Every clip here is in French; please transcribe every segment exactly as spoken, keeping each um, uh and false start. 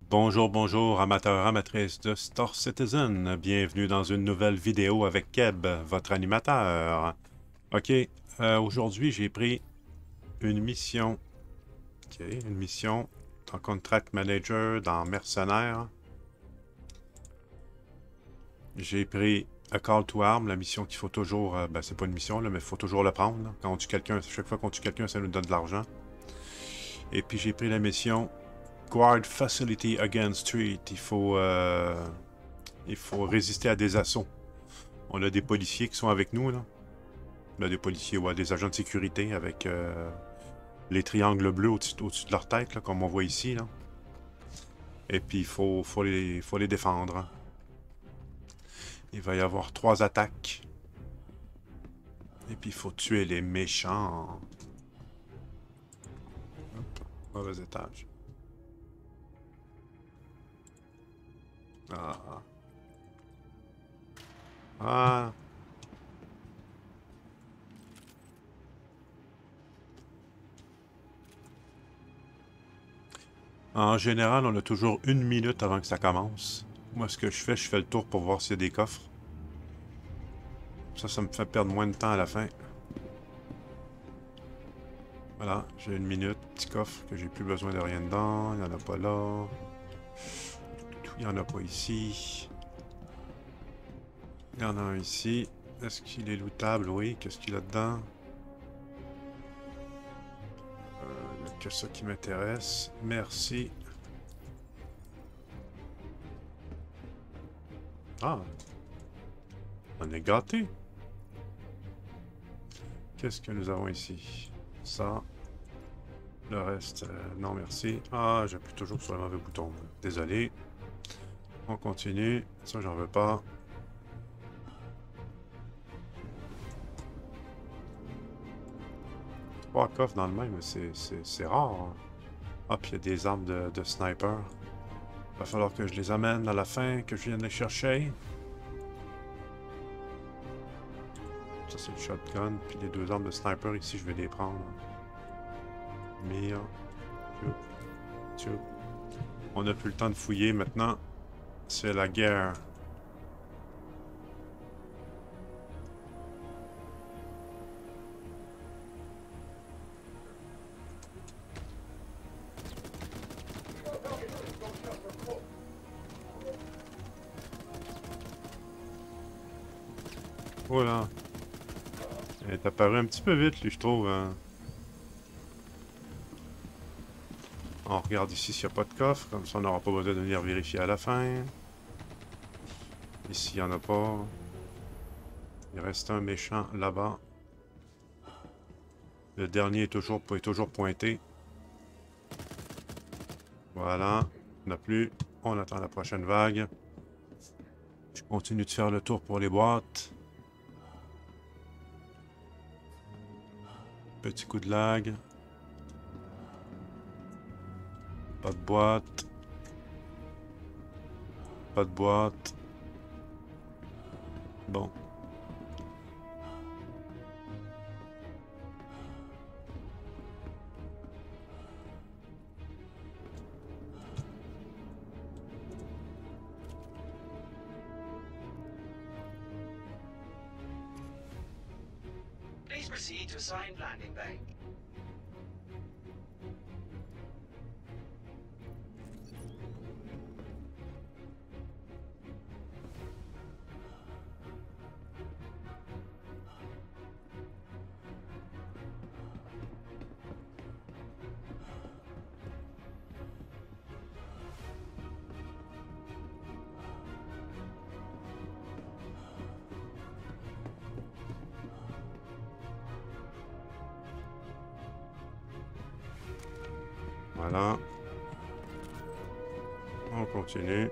Bonjour, bonjour, amateurs, amatrices de Star Citizen. Bienvenue dans une nouvelle vidéo avec Keb, votre animateur. Ok, euh, aujourd'hui j'ai pris une mission. Ok, une mission en Contract Manager dans Mercenaires. J'ai pris A Call to Arm, la mission qu'il faut toujours. Euh, ben, c'est pas une mission, là, mais il faut toujours le prendre. Là. Quand on tue quelqu'un, chaque fois qu'on tue quelqu'un, ça nous donne de l'argent. Et puis j'ai pris la mission Guard Facility Against Street. Il faut. Euh, Il faut résister à des assauts. On a des policiers qui sont avec nous, là. Ben, des policiers, ouais, des agents de sécurité avec euh, les triangles bleus au-dessus au de leur tête, là, comme on voit ici, là. Et puis, il faut, faut, les, faut les défendre. Il va y avoir trois attaques. Et puis, il faut tuer les méchants. Hop, mauvais étage. Ah. Ah. En général, on a toujours une minute avant que ça commence. Moi, ce que je fais, je fais le tour pour voir s'il y a des coffres. Ça, ça me fait perdre moins de temps à la fin. Voilà, j'ai une minute, petit coffre que j'ai plus besoin de rien dedans. Il n'y en a pas là. Il n'y en a pas ici. Il y en a un ici. Est-ce qu'il est lootable? Oui. Qu'est-ce qu'il y a dedans? Euh, il n'y a que ça qui m'intéresse. Merci. Ah, on est gâté. Qu'est-ce que nous avons ici? Ça. Le reste, euh, non merci. Ah, j'appuie toujours sur le mauvais bouton. Désolé. On continue. Ça, j'en veux pas. Trois coffres dans le même, c'est rare. Hein. Ah, puis il y a des armes de, de sniper. Va falloir que je les amène à la fin, que je vienne les chercher. Ça, c'est le shotgun. Puis les deux armes de sniper ici, je vais les prendre. Mire. On n'a plus le temps de fouiller maintenant. C'est la guerre. Voilà. Il est apparu un petit peu vite, lui, je trouve. Hein. On regarde ici s'il n'y a pas de coffre. Comme ça, on n'aura pas besoin de venir vérifier à la fin. Ici, il n'y en a pas. Il reste un méchant là-bas. Le dernier est toujours, est toujours pointé. Voilà. On n'a plus. On attend la prochaine vague. Je continue de faire le tour pour les boîtes. Petit coup de lag. Pas de boîte. Pas de boîte. Bon. Please proceed to assigned landing bay. Voilà. On continue.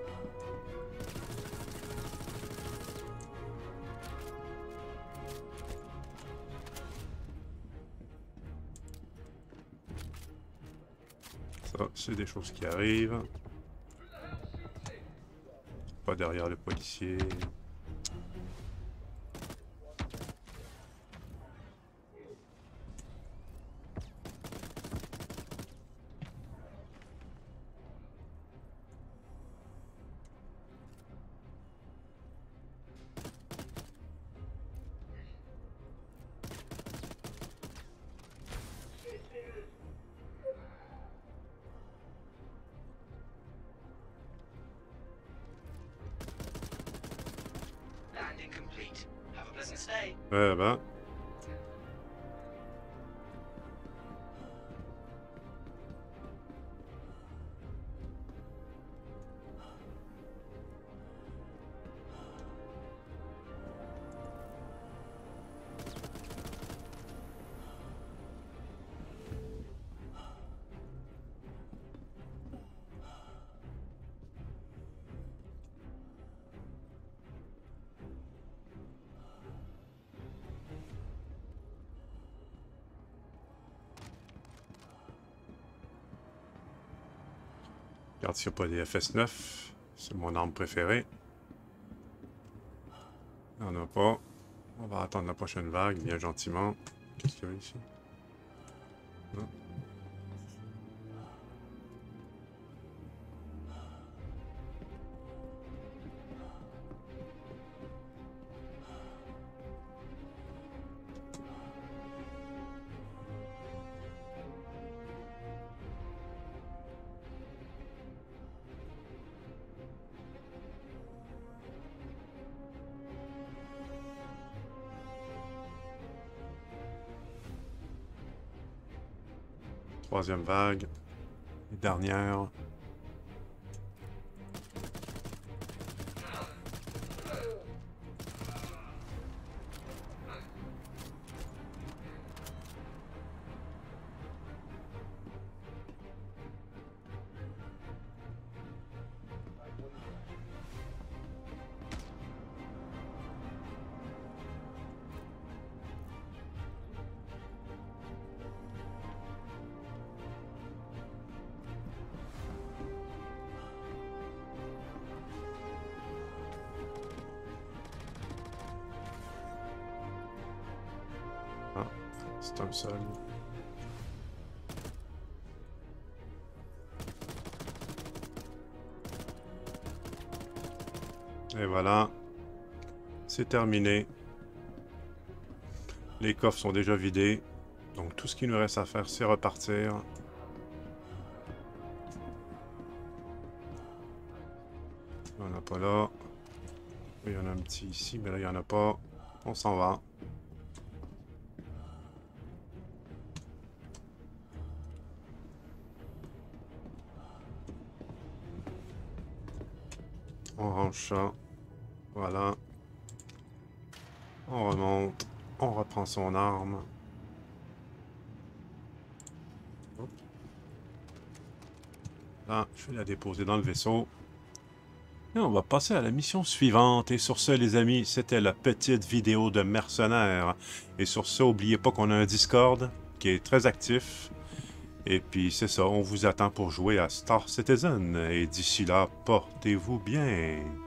Ça, c'est des choses qui arrivent. Pas derrière le policier. Eh ben. Regarde s'il n'y a pas des F S neuf. C'est mon arme préférée. Il n'y en a pas. On va attendre la prochaine vague, bien gentiment. Qu'est-ce qu'il y a ici? Non. Troisième vague. Et dernière. Ah, c'est un seul. Et voilà. C'est terminé. Les coffres sont déjà vidés. Donc tout ce qu'il nous reste à faire, c'est repartir. Il n'y en a pas là. Il y en a un petit ici, mais là, il n'y en a pas. On s'en va. On range ça. Voilà. On remonte. On reprend son arme. Hop. Là, je vais la déposer dans le vaisseau. Et on va passer à la mission suivante. Et sur ce, les amis, c'était la petite vidéo de mercenaires. Et sur ce, n'oubliez pas qu'on a un Discord qui est très actif. Et puis, c'est ça, on vous attend pour jouer à Star Citizen. Et d'ici là, portez-vous bien.